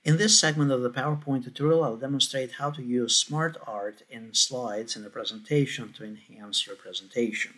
In this segment of the PowerPoint tutorial, I'll demonstrate how to use SmartArt in slides in a presentation to enhance your presentation.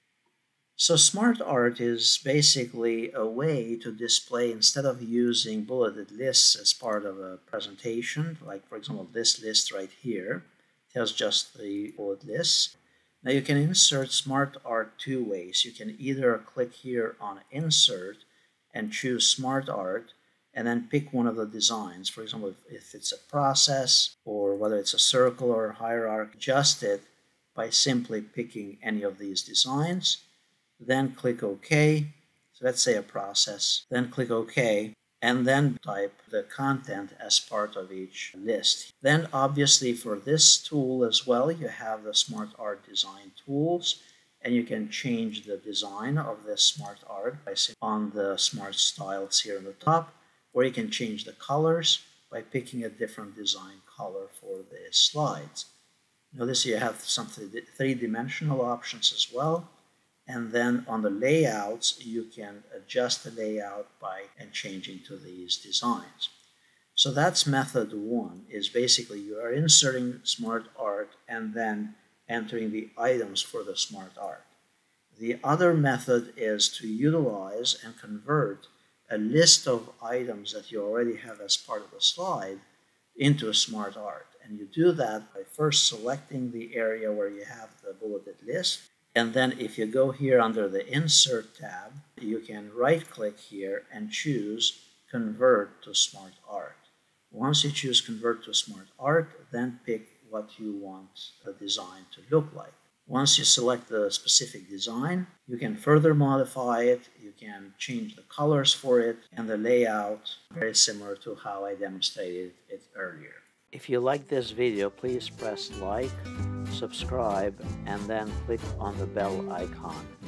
So SmartArt is basically a way to display, instead of using bulleted lists as part of a presentation, like for example this list right here, it has just the bullet lists. Now you can insert SmartArt two ways. You can either click here on Insert and choose SmartArt and then pick one of the designs. For example, if it's a process or whether it's a circle or a hierarchy, adjust it by simply picking any of these designs. Then click OK. So let's say a process. Then click OK, and then type the content as part of each list. Then obviously for this tool as well, you have the SmartArt design tools, and you can change the design of this SmartArt by clicking on the Smart Styles here on the top, or you can change the colors by picking a different design color for the slides. Notice you have some three-dimensional options as well. And then on the layouts, you can adjust the layout by changing to these designs. So that's method one, is basically you are inserting SmartArt and then entering the items for the SmartArt. The other method is to utilize and convert a list of items that you already have as part of the slide into a SmartArt. And you do that by first selecting the area where you have the bulleted list. And then if you go here under the Insert tab, you can right-click here and choose Convert to SmartArt. Once you choose Convert to SmartArt, then pick what you want the design to look like. Once you select the specific design, you can further modify it, you can change the colors for it, and the layout, very similar to how I demonstrated it earlier. If you like this video, please press like, subscribe, and then click on the bell icon.